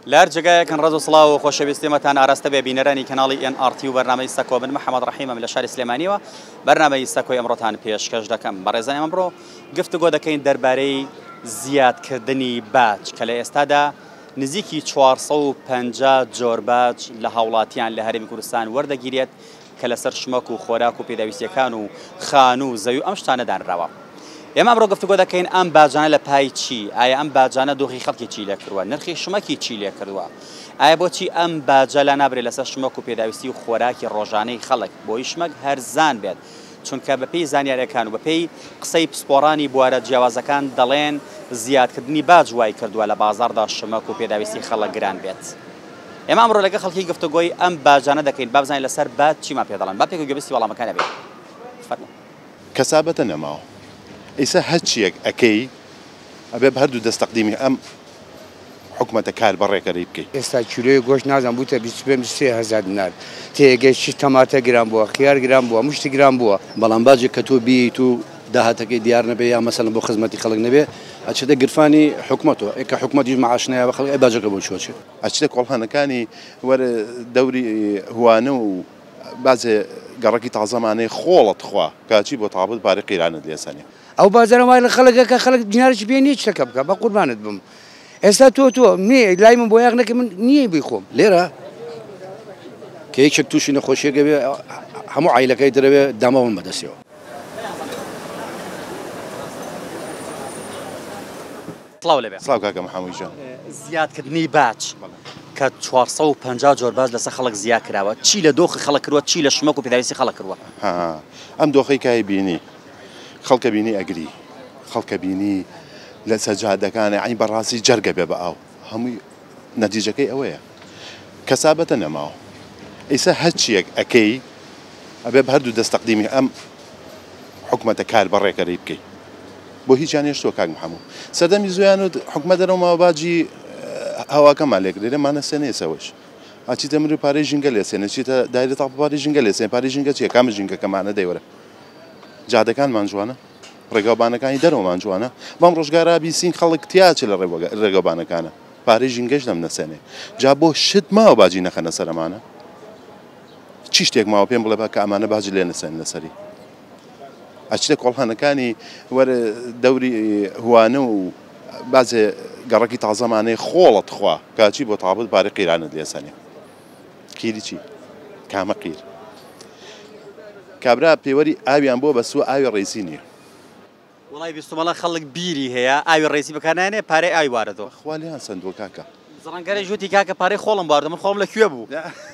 لار جگایەکەن ڕێز و سڵاو و خۆشەویستیمەتان ئاراستە بێ بینەرانی کەناڵی NRT و بەرنامەی سەکۆ من محەممەد ڕەحیمەم لە شاری سلێمانیەوە بەرنامەی سەکۆی ئەمڕۆتان پێشکەش دەکەم بەڕێزانی ئەمڕۆ گفتوگۆ دەکەین دەربارەی زیادکردنی باج کە لە ئێستادا نزیکی 450 جۆر باج لە هاوڵاتیان لە هەرێمی کوردستان وەردەگیرێت کە لەسەر شمەک و خۆراک و پێداویستیەکان و خان و زەوی و ئەم شتانە دانراوە. ئێمە ئەمڕۆ گفتوگۆ دەکەین ئەم باجانە لە پای چی؟ ئایا ئەم باجانە دۆخی خەڵکی چی لێ کردووە؟ نرخی شمەکی چی لێ کردووە؟ ئایا بۆچی ئەم باجە لا نابرێت لەسەر شمەک و پێداویستی و خۆراکی ڕۆژانەی خەڵک بۆی شمەک هەرزان بێت؟ چونکە بەپێی زانیاریەکان و بەپێی قسەی پسپۆڕانی بوارە جیاوازەکان دەڵێن زیادکردنی باج وای کردووە لە بازاڕدا شمەک و پێداویستی خەڵک گران بێت. ئێمە ئەمڕۆ لەگە خەڵکی گفتوگۆی ئەم باجانە دەکەین با بزانین لەسەر باج چیمان پێ دەڵێن با پێک و گوێبستی وەڵامەکانە بێت. کەسابەتە نەماوە ئیسا هەرچیەک ئەکەی ئەبێ بە هەردوو دەستەقدیمی ئەم حکومەتە کار بەڕێکەری بکەیت. ئێستا کیلۆی گۆشت نازان بووتە 23,000 دینار تێگەشتی تەماتە گران بووە خیار گران بووە مشتی گران بووە بەڵام باجێک کە تۆ بیت و داهاتەکەی دیار نەبێ یا مەسەڵەن بۆ خزمەتی خەڵک نەبێ ئەچێتە گرفانی حکومەتەوە کە حکومەتیش مەعاشنایە بە خەڵک باجەکە بۆ چۆچێت ئەچێتە کۆڵخانەکانی وەرە دەوری هوانە و بازێ گەڕەکی تازەمانەی خۆڵت خوا کاچی بۆ تابوت پارەی قیرانت لێسەنێ ئەو بازارە وای لە خەڵکەکە خەڵک دینارێکی پێ نییە شتەکە بکە بە قوربانت بم ئێستا تۆ لای من بۆ یاغنەکە من نییە بیخۆم لێرە کە یەکێک تووشی نەخۆشیەکە بێ هەموو عیلەکەی دەرەوێ داماون بەدەستەوە. سڵاو کاکە محەممەد جان. زیادکردنی باج کە 450 جۆر باج لەسەر خەڵک زیاد کراوە چی لە دۆخی خەڵک کردووە چی لە شمەک و پێداویستی خەڵک کردووە؟ ئەم دۆخەی کای بینی خەڵکە بینی ئەگری خەڵکە بینی لە سەجادەکانە عین بەڕاستی جەرگە بێ بە ئاو هەمووی نەتیجەکەی ئەوەیە کەسابەتە نەماوە ئیسا هەرچیەک ئەکەی ئەبێ بە هەردوو دەستەقدیمی ئەم حکومەتە کار بەڕێکەری بکەیت بۆ هیچیان هێشتووە کاک محەموو سەردەمی زویان و حکومەت دەرەوەمەوە باجی هەواکەمان لێکرێمانە سێنێ سەوەش ئاچیتە مری پارەی ژینگە لێسێنە چیتە دایرە تاق پارەی ژینگە لێسێن پارەی ژینگە چیە کامە ژینگەکەمانە دەیوەرە جادەکانمان جوانە ڕێگاوبانەکانی دەرەوەمان جوانە بەم ڕۆژگارە بیسین خەڵک تیاچ لە ڕێگاوبانەکانە پارەی ژینگەش دەم نەسێنێ جا بۆ شت ماوە باجی نەخەنە سەرمانە چی شتێک ماوە پێم بڵێ بە کە ئەمانە باجی لێ نەسێن لەسەری ئەچتە کۆڵخانەکانی وەرە دەوری هوانە و بازێ گەڕەکی تازەمانەی خۆڵت خوا کاچی بۆ تابوت پارەی قیرانت لێسەنێ کیری چی کامە قیر کابرا پێوەری ئاویان بۆ بە سووە ئاوی ڕێسی نییە وڵی بیستمەڵە خەڵک بیری هەیە ئاوی ڕێسی بەکارنانێ پارەی ئاوی واردەوە خوالیان سندووە کاکە زڕەنگەری ژووتی کاکە پارەی خۆڵم واردە من خۆڵم لەکوێ بوو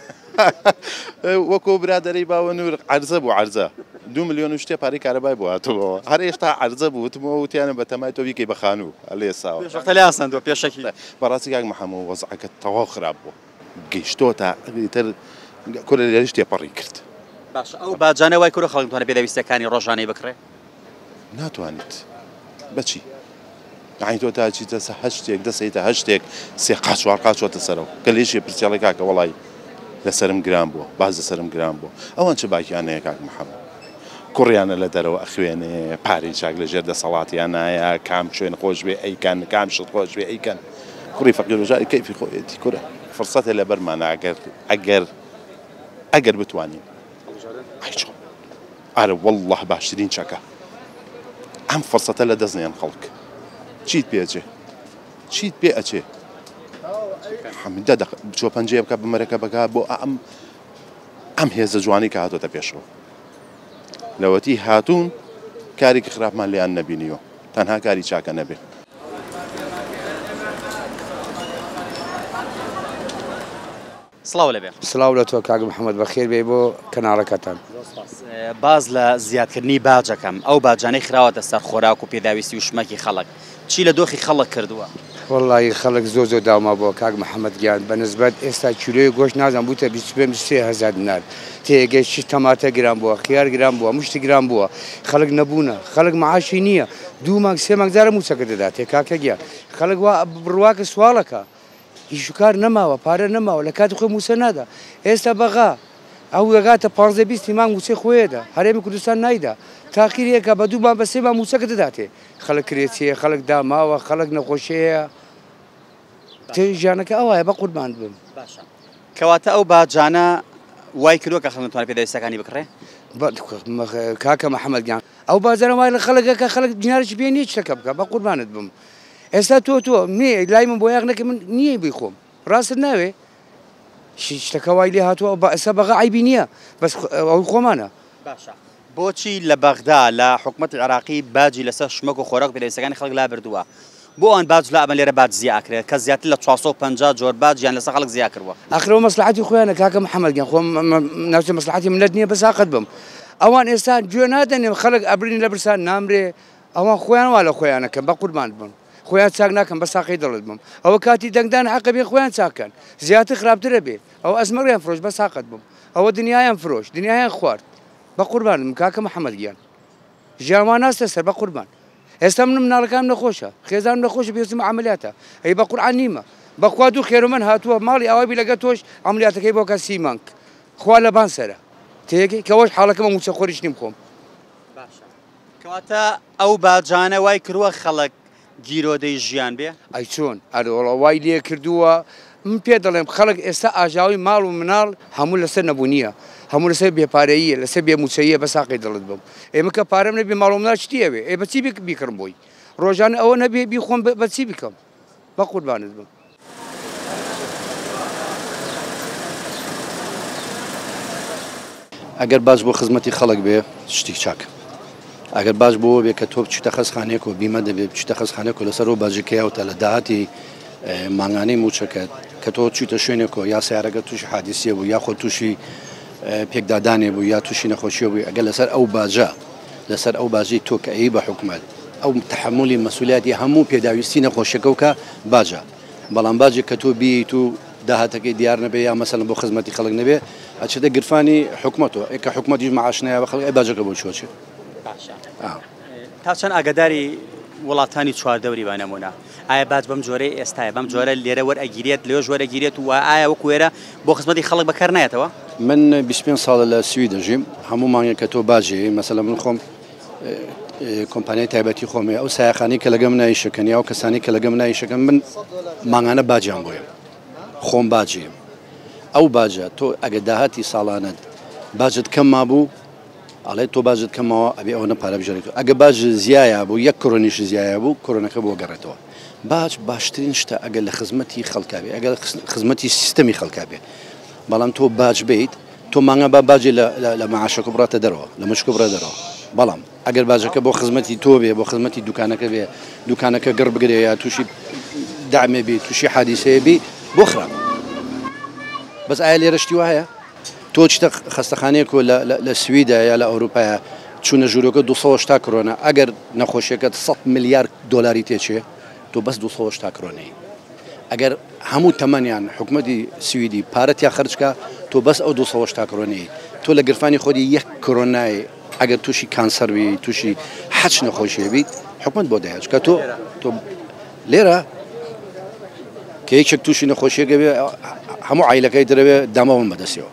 وەکو برادەرەی باوە نور عەرزە بوو عەرزە 2 ملیۆن شتێ پارەی کارەبای بۆ هاتووەوە هەر ئێستا عەرزە بوو وتمەوە وتیانە بە تەمای تۆ بیکەی بە خانوو ئەلێ ساوە پێشەختەلیان سندووە پێشەکی بەڕاستی کاک محەممەد وەزعەکە تەواو خراپ بوو گەیشتۆتە ئیتر کورە لێرەش تێپەڕی کرد باش ئەو باجانە وای کورە خەڵک توانێت پێداویستەکانی ڕۆژانەی بکڕێ ناتوانێت بەچی عین تۆ تا چیتە سە هەشت شتێک دەسەیتە هەشت شتێک سێ قاچوار قاچۆتە سەرەوە کە لێشێ پرسیاڵی کاکە وەڵی لەسرم گران بووە باز لەسرم گران بووە ئەوان چه باکیانەیە کاک محەممەد کوڕیانە لە دەرەوە ئەخوێنێ پارەی چاک لە ژێر دەسەڵاتیان نایە کام شوێن خۆش بێ ئەیکەن کام شت خۆش بێ ئەیکەن کوڕی فەقیرۆژای کەیفی خۆیەتی کورە فرسەتە لە بەرمانە ئەگەر بتوانین ئارە وەڵڵەه باشترین چەکە ئەم فرسەتە لە دەستنیان خەڵک چیت پێچێ چیت پێ ئەچێ حەمدە چۆ پەنجەیە بکە بمەرەکە بەکە بۆ ئەم هێزە جوانی کە هاتۆتە پێشەوە لەوەتی هاتوون کارێکی خراپمان لێیان نەبینیوە تەنها کاری چاکە نەبێ سڵاو لەبێ سڵاو لە تۆ کاک محەممەد بەخێر بێ بۆ کەناڵەکەتان باز لە زیادکردنی باجەکەم ئەو باجانەی خراوەتە سەر خۆراک و پێداویستی و شمەکی خەڵک چی لە دۆخی خەڵک کردووە؟ وەڵی خەڵک زۆر داما بۆ کاک محەممەد گیان بەنسبەت ئێستا کیلۆی گۆشت نازان بووتە 23,000 دینار تێگەشتی تەماتە گران بووە خیار گران بووە مشتی گران بووە خەڵک نەبوونە خەڵک مەعاشی نییە 2 مانگ 3 مانگ جارە موچەکە دەدات تێ کاکە گیان خەڵک بڕواکە سوالەکە هیچکار نەماوە پارە نەماوە لە کاتی خۆی موسە نادا ئێستا بەغا ئەو دەگاتە 15-20 مانگ موچەی خۆیەدا هەرێمی کوردستان نایدا تاقیرێکە بە 2 مانگ بە 3 مانگ موچەکە دەداتێ خەڵک کرێچیە خەڵک داماوە خەڵک نەخۆشەیە ژیانەکە ئەوایە بە قوربان بم. کەواتە ئەو باجانە وای کردووە کە خەڵک نتوانێت پێداویستەکانی بکڕێ؟ کاکە محەممەد گیان ئەو بازارە وای لە خەڵکەکە خەڵک دینارێکی پێ نییە شتەکە بکە بە قوربانت بم. ئێستا تۆ نییە لای من بۆ یاغنەکە من نییە بیخۆم ڕاست ناوێ شتەکە وای لێ هاتووە ئەستا بەغا عیبی نییە بەس ئەوی خۆمانە. بۆچی لە بەغدا لە حکوومەتی عێراقی باجی لەسەر شمەک و خۆراک پێداویستەکانی خەڵک لا بردووە بۆ ئەوان باج لە ئەمە لێرە باج زیاکرێت کە زیاتر لە 450 جۆر باجیان لەسەر خەڵک زیا کردووە. ئاخرەوە مەسلحەتی خۆیانە کاکە محەممەد گیان خۆم ناوچە مەسلحەتی ملت نییە بەساقت بم. ئەوان ئێستا گوێ نادەنێ خەڵک ئەبرین لە برسان نامرێ ئەوان خۆیان وا لە خۆیانەکەن بە قوربان بن خۆیان چاک ناکەن بە ساقی دڵت بم ئەوە کاتی دەنگدان حەقە بێ خۆیان چاکەن زیاتر خراپترە بێ ئەو ئەزمەڕیان فرۆش بە ساقت بم ئەوە دنیایان فرۆش دنیایان خوارد بە قوربان بم کاکە محەممەد گیان ژیانوان ناستە سەر بە قوربان. ئێستا من مناڵەکانم نەخۆشە خێزانم نەخۆشە بێستم عملیاتە ئەی بە قورعان نیمە بەخوا دوو خێرمەن هاتووە ماڵی ئەوابی لەگە تۆش عملیاتەکەی بۆکە سیمانک خوا لە بان سەرە تێگەی کەەوەش حاڵەکەمە موچە خۆریش نیم خۆم. کەواتە ئەو باجانە وای کردووە خەڵک گیرۆدەی ژیان بێ؟ ئەی چۆن ئەرۆڵە وای لێ کردووە من پێ دەڵێم خەڵک ئێستا ئاژاوی ماڵ و مناڵ هەموو لەسەر نەبوونیە هەموو لەسەر بێپارەییە لەسەر بێموچەیە بە ساقی دڵت بم. ئێمە کە پارەم نەبێ ماڵ و مناڵ شتیەوێ ئێ بەچی بیکڕم بۆی ڕۆژانە ئەوە نەبێ بیخۆم بەچی بکەم بە قوربانت بم. ئەگەر باش بۆ خزمەتی خەڵک بێ شتی چاکە ئەگەر باش بۆ بێ کە تۆ بچیتە خەستخانەیەک و بیمە دەبێت بچیتە خەستخانەیەک و لەسەر ئەو باجەکەیەوتە لە داهاتی مانگانەی موچەکەت کە تۆ چیتە شوێنێکەوە یا سیارەکە تووشی حادیسیە بوو یا خۆ تووشی پێکدادانێ بوو یا تووشی نەخۆشیە بووی ئەگەر لەسەر ئەو باجە لەسەر ئەو باژەی تۆ کە ئەی بە حکومەت ئەو تحملی مەسئولیەتی هەموو پێداویستی نەخۆشیەکە و کە باجە بەڵام باجێک کە تۆ بیت و داهاتەکەی دیار نەبێ یا مەسەلەن بۆ خزمەتی خەڵک نەبێ ئەچێتە گرفانی حکومەتەوە کە حکومەتیش مەعاشنایە بە خەڵک ئەی باجەکە بۆ چۆچێت. تا چەند ئاگاداری وڵاتانی چواردەوری بە نمونە ئایا باج بەم جۆرەی ئێستاە بەم جۆرە لێرە وەرئەگیرێت لێ ژوەرەگیرێت و ئایا وەکو وێرە بۆ خزمەتی خەڵک بەکار نایەتەوە؟ من 25 ساڵە لە سوی دەژیم هەموو مانگێک کە تۆ باجێ مەسەلەن من خۆم کۆمپانیای تایبەتی خۆمێ ئەو سایەخانی کە لەگەم نایشەکەن یا ئەو کەسانی کە لەگەم نایشەکەن من مانگانە باجیان بۆیە خۆم باجیم ئەو باجە تۆ ئەگە داهاتی ساڵانت باجت کەم مابوو ئەڵێ تۆ باجت کەمەوە ئەبێ ئەوە پارە بژێتەوە ئەگە باج زیایە بوو یەک کۆرۆنیش زیایە بوو کۆرۆنەکە بۆ گەڕێتەوە. باج باشترین شتە ئەگەر لە خزمەتی خەڵکا بێ ئەگەر خزمەتی سیستەمی خەڵکا بێ بەڵام تۆ باج بیت تۆ مانگە با باجی لە مەعاشەکە بڕاتە دەرەوە لە مشکۆ بڕە دەرەوە بەڵام ئەگەر باجەکە بۆ خزمەتی تۆ بێ بۆ خزمەتی دوکانەکە بێ دوکانەکە گەڕ بگرێ یا تووشی دامێ بێ تووشی حادیسەیە بی بۆ خراپ بەس ئایا لێرە شتی وایە تۆ چتە خەستەخانەیەک لە سویدا یا لە ئەوروپایە چوونە ژوورەکە 280 کرۆنە ئەگەر نەخۆشیەکەت 100 میلیارد دۆلاری تێچێ تۆ بەس 280 کرۆنەی ئەگەر هەموو تەمەنیان حکومەتی سویدی پارەتیا خرجکە تۆ بەس ئەو 280 کرۆنەی تۆ لە گرفانی خۆی یەک کرۆنای ئەگەر تووشی کانسەروی تووشی حەچ نەخۆشیە بیت حکومت بۆ دەهێت کە تۆ لێرە کە یەکێک تووشی نەخۆشیەکە بێ هەموو عیلەکەی درەوێ دامەوە بەدەستیەوە.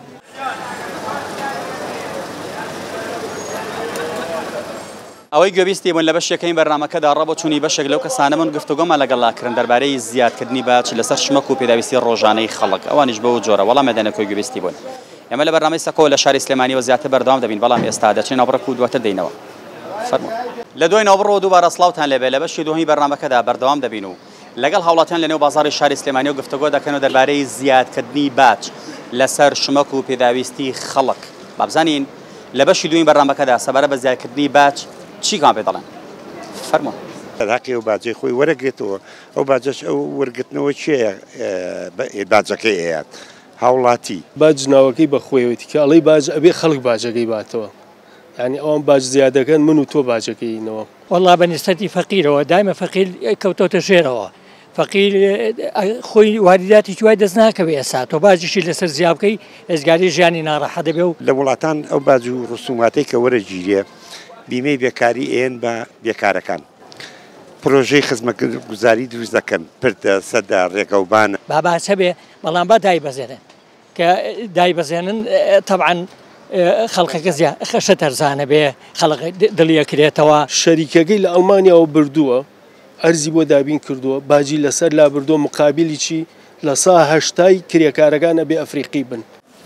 ئەوەی گوێبیستی بوون لە بەشێکەکەی بەرنامەکەدا ڕەبۆ چوونی بەشێک لەو کەسانەمون گفتوگۆمان لەگەڵاکردن دەربارەی زیادکردنی باج لەسەر شمەک و پێداویستی ڕۆژانەی خەڵک ئەوانیش بەو جۆرە وەڵام مەدەنەکەی گوێبیستی بوون. ئێمە لە بەرنامەی سەکۆ لە شاری سلێمانیەوە زیاتر بەردەوام دەبین بەڵام ئێستا دەچین ناوبڕک و دواتر دێینەوە. لە دوای ناوبڕۆ دووبارە سڵاوتان لێبێ لە بەشی دوهەمی بەرنامەکەدا بەردەوام دەبین و لەگەڵ هاوڵاتیان لەنێو بازاڕی شاری سلێمانیەوە گفتوگۆ دەکەن و دەربارەی زیادکردنی باج لەسەر شمەک و پێداویستی خەڵک بابزانین لە بەشی دوین بەرنامەکەدا سەبارە بە زیادکردنی باج چیکان پێ دەڵێن فەرموو. ڕاقی و باجەی خۆی وەرەگرێتەوە ئەو باجەش ئەو وەرگرتنەوە چێە باجەکەی ئەیات هاوڵاتی باج ناوەکەی بە خۆیەوەتی کە ئەڵەی باج ئەبێ خەڵک باجەکەی باتەوە یعنی ئەوان باج زیادەکەن من و تۆ باجەکەینەوە والله بەنسبەتی فەقیرەوە دایمە فەقیر کەوتۆتە ژێرەوە فەقیر خۆی وارداتی وای دەست ناکەوێ ئێستا تۆ باجیشی لەسەر زیابکەی ئێزگاری ژیانی ناڕەحەت دەبێ و لە وڵاتان ئەو باج و ڕسوماتەی کە وەرەگیرێ بیمەی بێکاری ئێن بە بێکارەکان پرۆژەی خزمەتگوزاری دروست دەکەن پردە سەدا ڕێگەوبانە باباچە بێ بەڵام با دایبەزێنن کە دایبەزێنن طبعا خەڵکەکە خەشە تەرزانە بێ خەڵک دڵیەکرێتەوە شەریکەکەی لە ئەڵمانیاەوە بردووە ئەرزی بۆ دابین کردووە باجی لەسەر لا بردۆ مقابلی چی لە سا هەشتای کرێکارەکانە بێ ئەفریقی بن.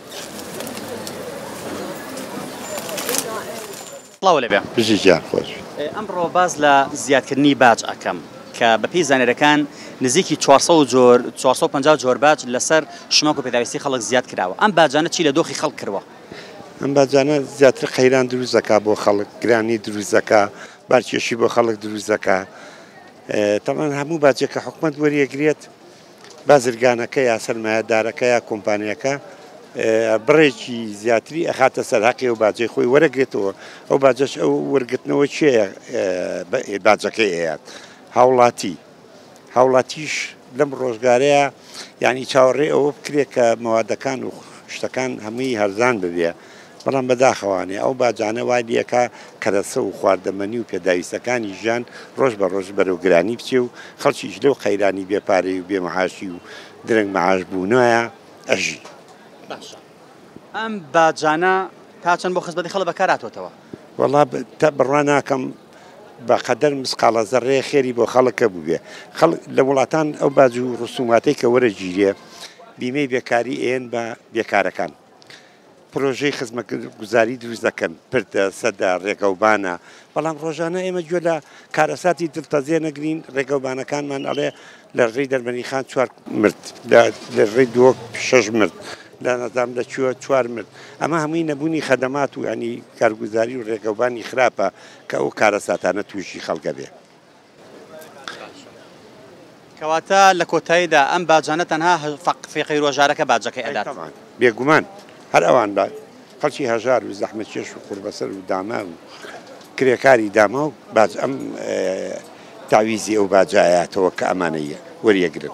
بژیان خۆش ئەمڕۆ باز لە زیادکردنی باج ئەەکەم کە بەپی زانێرەکان نزیکی 450 جۆر باج لەسەر شمەک و پێداویستی خەڵک زیاد کراوە. ئەم باجانە چی لە دۆخی خەڵک کردوە؟ ئەم باجانە زیاتر قەیران دروست دەکا بۆ خەڵک، گرانی دروست دەکا، بارکێشی بۆ خەڵک دروست دەکا. تەمان هەموو باجێکە حکومەت وەریەگرێت بازرگانەکە یا سەرمایەدارەکە یا کۆمپانیەکە بڕێکی زیاتری ئەخاتە سەر حەقی و باجەی خۆی وەرەگرێتەوە. ئەو باجەش ئەو وەرگرتنەوە چێە باجەکەی ئەیات هاوڵاتیش لەم ڕۆژگارەیە یعنی چاوەڕێ ئەوە بکرێت کە مەوادەکان و شتەکان هەمووی هەرزان ببێ، بەڵام بەداخەوانێ ئەو باجانە وای دیەکە کەرەسە و خواردەمەنی و پێداویستەکانی ژیان ڕۆژ بە ڕۆژ بەرەو گرانی بچێ و خەڵکیش لەو قەیرانی بێپارەی و بێمەعاشی و درەنگ مەعاش بوونەوەیە ئەژی. ئەم باجانە تا چەند بۆ خزمەتی خەڵک بەکارهاتوەتەوە؟ وەڵا بڕوان ناکەم بەقەدەر مسقالە زەڕێ خێری بۆ خەڵکە بووبێ. لە وڵاتان ئەو باج و ڕسوماتەی کە وەرەگیرێ بیمەی بێکاری ئێن بە بێکارەکان، پرۆژەی خزمەتگوزاری دروست دەکەن، پردە سەدا ڕێگەوبانە، بەڵام ڕۆژانە ئێمە گوێ لە کارەساتی دڵتەزیێ نەگرین. ڕێگەوبانەکانمان ئەڵێ لە ڕێی دەربەنی خان 4 مرد، لە ڕێی 6 مرد، لە نەزام لە 4 مرد. ئەمە هەمووی نەبوونی خەدەمات و ینی کارگوزاری و ڕێگەوبانی خراپە کە ئەو کارەساتانە تووشی خەڵکە بێ. کەواتە لە کۆتاییدا ئەم باجانە تەنها فێقەی ڕۆژارەکە باجەکەی ئەدات. بێگومان هەر ئەوان با خەڵکی هەژار و زەحمەتکێش و قوربەسەر و داما و کرێکاری داما و باج ئەم تاویزی ئەو باجایەتەوە کە ئەمانەیە وەریەگرن.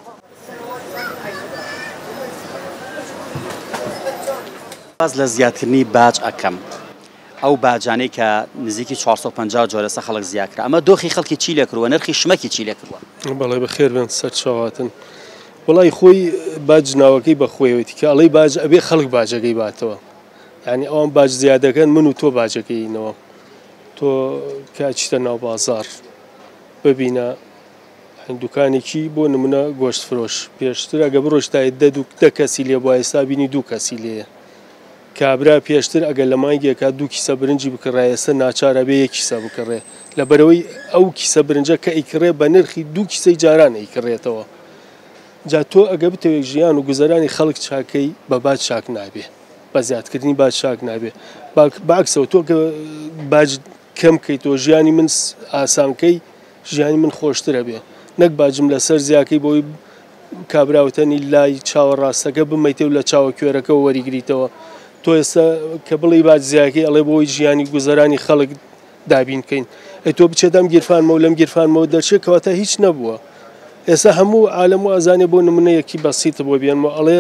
باز لە زیادکردنی باج ئەەکەم ئەو باجانەی کە نزیکی 450 جۆرەسە خەڵک زیادکرا، ئەمە دۆخی خەڵکی چی لێ کردووە؟ نرخی شمەکی چی لێ کردووە؟ بەڵێ بەخێر بن سەر چاواتن. وڵی خۆی باج ناوەکەی بەخۆیەوەی کە ئەڵەی باج ئەبێ خەڵک باجەکەی باتەوە، یعنی ئەوان باج زیادەکەن من و تۆ باجەکەینەوە. تۆ کاچیتە ناو بازار ببینە دوکانێکی بۆ نمونە گۆشت فرۆش پێشتر ئەگە بڕۆشتای دە کەسی لێ بۆ ئێستا بینی 2 کەسی لێیە. کابرا پێشتر ئەگەر لە مانگێکا 2 کیسە برنجی بکڕایەسە ناچارە بێ 1 کیسە بکڕێ، لەبەرەوەی ئەو کیسە برنجە کە ئەیکڕێ بە نرخی 2 کیسەی جاران ئەیکڕێتەوە. جا تۆ ئەگە بتەوێت ژیان و گوزەرانی خەڵک چاکەی بە باج چاک نابێ، بە زیادکردنی باج چاک نابێ. باکسەوە تۆ کە باج کەم کەیتەوە ژیانی من ئاسانکەی ژیانی من خۆشترە بێ، نەک باجم لەسەر زیاکەی بۆی کابراوتەنی لای چاوە ڕاستەکە بمەیتە و لە چاوە کوێرەکە وەریگریتەوە. تۆ ئێستا کە بڵی باج زیاکەی ئەڵێ بۆی ژیانی گوزەرانی خەڵک دابین بکەین، ئەی تۆ بچێتام گیرفانمە و لەم گیرفانمەوە دەرچێت کەواتە هیچ نەبووە. ئێستا هەموو عالەم و ئازانێ بۆ نمونەیەکی بەسیتە بۆ بێنمەوە ئەڵێ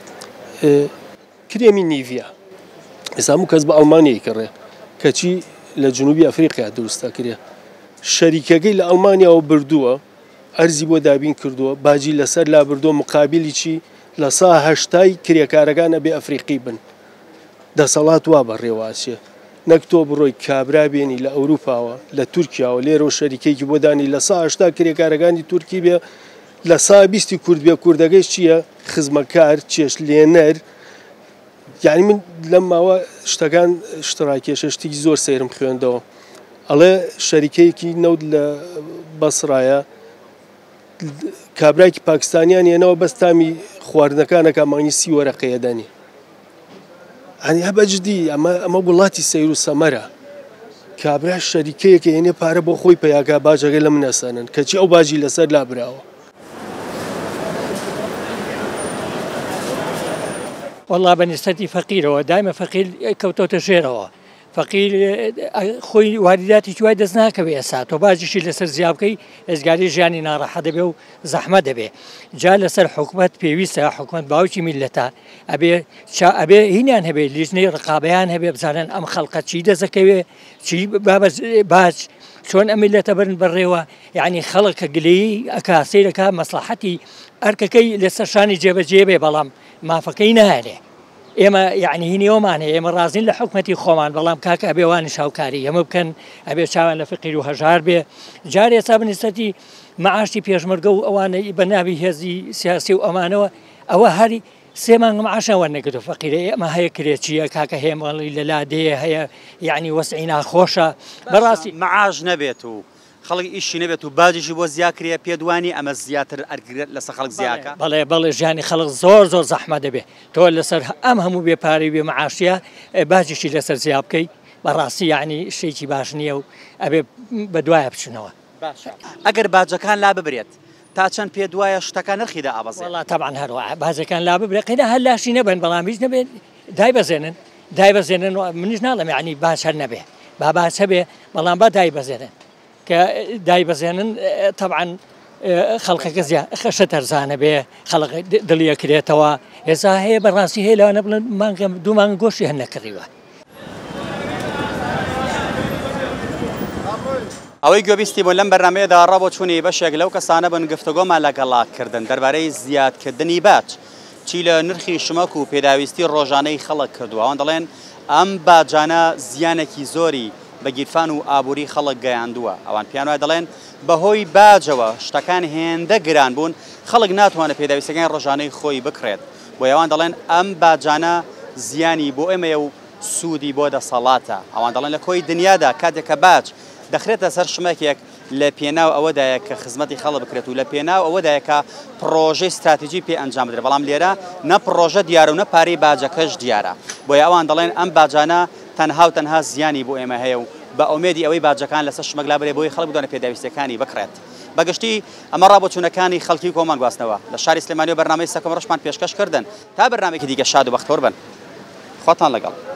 کرێمی نیڤیا ئێستا هەموو کەس بە ئەڵمانیای کڕێ کەچی لە جنوبی ئەفریقیا دروستە کرێ. شەریکەکەی لە ئەڵمانیاوە بردووە ئەرزی بۆ دابین کردووە باجی لەسەر لا بردۆ مقابلی چی لە سا هەشتای کرێکارەکانە بێ ئەفریقی بن. دەسەڵات وا بەڕێواسیە نەک تۆ بڕۆی کابرا بێنی لە ئەوروپاوە لە تورکیاوە لێرە و شەریکێکی بۆ دانی لە سا هەشتا کرێکارەکانی تورکی بێ، لە سا 20 کورد بێ. کوردەکەیش چییە؟ خزمەکار، چێش لێنەر. یعنی من لەم ماوە شتەکان شتڕاکێشە شتێکی زۆر سەیرم خوێندەوە. ئەڵێ شەریکەیەکی نەوت لە بەسڕایە کابراایکی پاکستانیان هێنەوە بەس تامی خواردنەکانەکە مانی 30 وەرەقەیە دەنی. ئەنی هەبەجددی ئەمە وڵاتی سەیر و سەمەرە. کابرا شەریکەیەکە هێنێ پارە بۆ خۆی پەیاکە باجەکە لە منەسەنن کەچی ئەو باجی لەسەر لابراوە. والله بەنسبەتی فەقیرەوە دایمە فەقیر کەوتۆتە ژێرەوە. فەقیر خۆی وارداتی وای دەست ناکەوێ ئێستا تۆ باجیشی لەسەر زیابکەی ئەزگاری ژیانی ناڕەحە دەبێ و زەحمە دەبێ. جا لەسەر حکومەت پێویستە حکومەت باوکی میلەتە ئەبێ هینیان هەبێ لیژنەی ڕقابەیان هەبێ بزانن ئەم خەڵقە چی دەزەکەوێ چی باج چۆن ئەم میلەتە برن بەڕێوە. یعنی خەڵکە گلەیی ئەکا سەیرەکە مەسلحەتی ئەرکەکەی لەسەر شانی جێبەجێ بێ بەڵام مافەکەی نهێنێ. ئێمە یعنی هینیەوەمانێ ئێمە ڕازین لە حکومەتی خۆمان بەڵام کاکە ئەبێوانی شاوکاری ئەمە بکەن ئەبێ چاوان لە فقیر و هەژار بێ. جارێ ئێستا بنسبەتی معاشی پێشمەرگە و ئەوانەی بە ناوی هێزی سیاسی و ئەمانەوە ئەوە هەری سێ مانگە معاشەوە نەگرێت و فەقیرە ئێمە هەیە کرێچیە کاکە هێمەڵی لە لادەیە هەیە یعنی وەسعی ناخۆشە بەڕاستی معاش نەبێت و خەڵک ئیشی نەبێت و باجیشی بۆ زیاکرێ پێدوانی ئەمە زیاتر ئەرگێت لەسەر خەڵک زیاکە بەڵێ ژیانی خەڵک زۆر زەحمە دەبێت تۆ لەسەر ئەم هەموو بێپارەی بێ معاشیە باجیشی لەسەر زیاب بکەی بەڕاستی یعنی شتێکی باش نییە و ئەبێ بە دوایە بچنەوە ئەگەر باجەکان لا ببرێت تا چەند پێ دوایە شتەکان نرخیدا ئابەزێت وڵات تەبعاً هەروە باجەکان لا ببرێت قەیدا هەر لاشی نەبن بەڵام هیچ نەبێت دایبەزێنن منیش ناڵێم یعنی باش هەر نەبێ باش هەبێ بەڵام با دایبەزێنن کە دایبەزێنن تەبعاً خەڵکەکە خەشە تەرزانە بێ خەڵک دڵیەکرێتەوە ئێستا هەیە بەڕاستی هەیە لەوانە بڵێن مانگە دوو مانگ گۆشتی هەر نەکڕیوە ئەوەی گوێبیستی بۆ لەم بەرنامەیەدا ڕابۆ چوونی بەشێک لەو کەسانە بن گفتوگۆمان لەگەڵاکردن دەربارەی زیادکردنی باج چی لە نرخی شمەک و پێداویستی ڕۆژانەی خەڵک کردووە ئەوان دەڵێن ئەم باجانە زیانێکی زۆری بە گیرفان و ئابووری خەڵک گەیاندووە ئەوان پیان وایە دەڵێن بەهۆی باجەوە شتەکان هێندە گران بوون خەڵک ناتوانێت پێداویستەکانی ڕۆژانەی خۆی بکرێت بۆ ئەوان دەڵێن ئەم باجانە زیانی بۆ ئێمەیە و سوودی بۆ دەسەڵاتە ئەوان دەڵێن لە کۆی دنیادا کاتێککە باج دەخرێتە سەر شمەکێک لە پێناو ئەوەدایە کە خزمەتی خەڵک بکرێت و لە پێناو ئەوەدایە کە پرۆژەی استراتیژی پێ ئەنجام بدرێت بەڵام لێرە نە پرۆژە دیارە و نە پارەی باجەکەش دیارە بۆیە ئەوان دەڵێن ئەم باجانە تەنها و تەنها زیانی بۆ ئێمە هەیە و بە ئومێدی ئەوەی باجەکان لەسەر شمەکلا برێ بۆی خەڵک بدۆنە پێداویستەکانی بکرێت بەگشتی ئەمە ڕابۆچوونەکانی خەڵکی کۆمان گواستنەوە لە شاری سلێمانی و بەرنامەی سەکەم ڕۆژمان پێشکەش کردن تا بەرنامێکی دیکە شاد و بەختۆر بن خواتان لەگەڵ